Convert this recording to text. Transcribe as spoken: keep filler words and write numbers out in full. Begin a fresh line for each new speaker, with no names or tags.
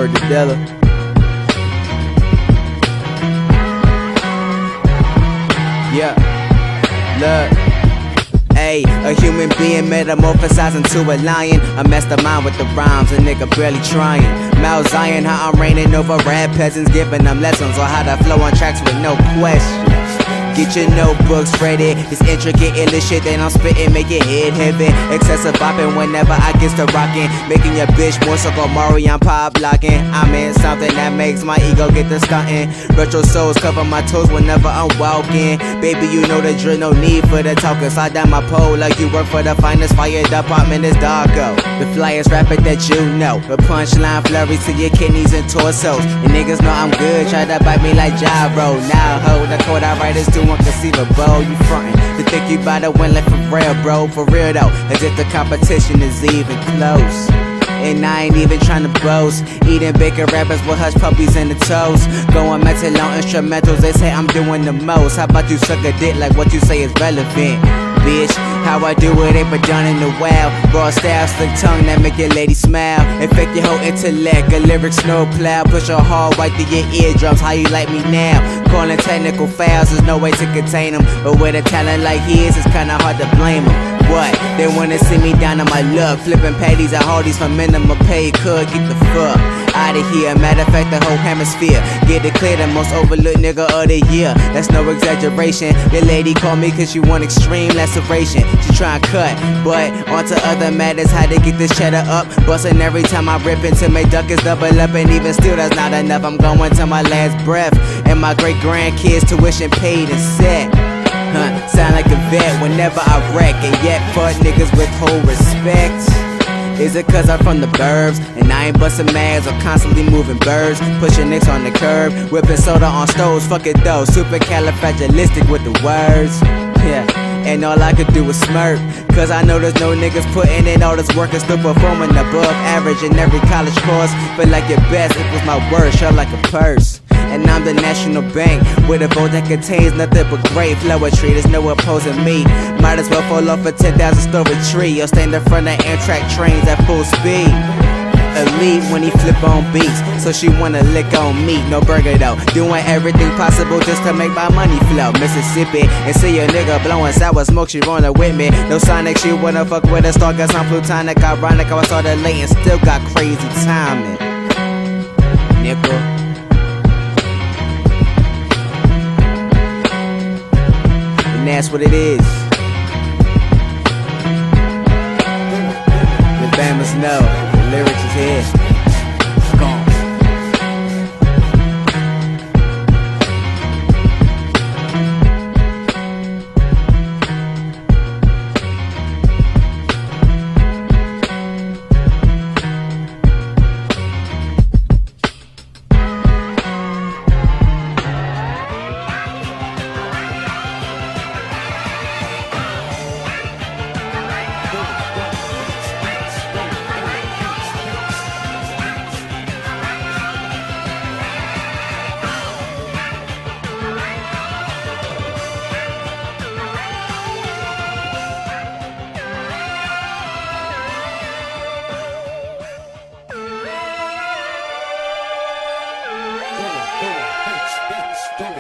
Word to Della. Yeah, look. Ayy, a human being metamorphosized into a lion. A mastermind with the rhymes, a nigga barely trying. Mount Zion, how I'm reigning over rap peasants, giving them lessons on how to flow on tracks with no question. Get your notebooks ready. It's intricate in the shit that I'm spitting, make it head heavy. Excessive bopping whenever I get to rocking, making your bitch more so called Mari, I'm pop blocking. I'm in something that makes my ego get to stunting. Retro souls cover my toes whenever I'm walking. Baby, you know the drill, no need for the talking. Slide down my pole like you work for the finest fire department, it's Darko. The flyest rapper that you know. The punchline flurries to your kidneys and torsos. And niggas know I'm good, try to bite me like gyro. Now hold the code I write is too unconceivable. You frontin' to think you bout to win like for real, bro. For real though, as if the competition is even close. And I ain't even tryna boast. Eating bacon rappers with hush puppies in the toast. Going mental on instrumentals, they say I'm doing the most. How about you suck a dick like what you say is relevant? Bitch, how I do it ain't but done in the wild. Raw style, slick tongue that make your lady smile. Infect your whole intellect, a lyric snow plow. Push a hard right through your eardrums, how you like me now? Calling technical fouls, there's no way to contain them. But with a talent like his, it's kinda hard to blame him. What? They wanna see me down on my luck, flipping patties at Hardee's for minimum pay. Could get the fuck out of here. Matter of fact, the whole hemisphere get it clear, the most overlooked nigga of the year. That's no exaggeration. Your lady called me cause she want extreme laceration. She try and cut, but onto other matters. How to get this cheddar up, bustin' every time I rip into my duck is double up, and even still that's not enough. I'm going to my last breath, and my great grandkids tuition paid and set. Huh, sound like a vet whenever I wreck, and yet fuck niggas withhold respect. Is it cause I'm from the burbs, and I ain't bustin' mags or constantly moving birds? Pushing nicks on the curb, whipping soda on stoves, fuck it though. Supercalifragilistic with the words, yeah. And all I could do was smirk, cause I know there's no niggas putting in all this work and still performing above average in every college course. Feel like your best, it was my worst, shut like a purse. And I'm the national bank, with a vote that contains nothing but great flowetry. There's no opposing me. Might as well fall off a ten thousand story tree, or stand in front of Amtrak trains at full speed. Elite when he flip on beats, so she wanna lick on meat, no burger though. Doing everything possible just to make my money flow. Mississippi, and see a nigga blowing sour smoke, she rollin' with me. No Sonic, she wanna fuck with a star, cause I'm plutonic. Ironic, I started late and still got crazy timing. Nigga. And that's what it is. The Bammers know the lyrics is here. Gone.
Stop.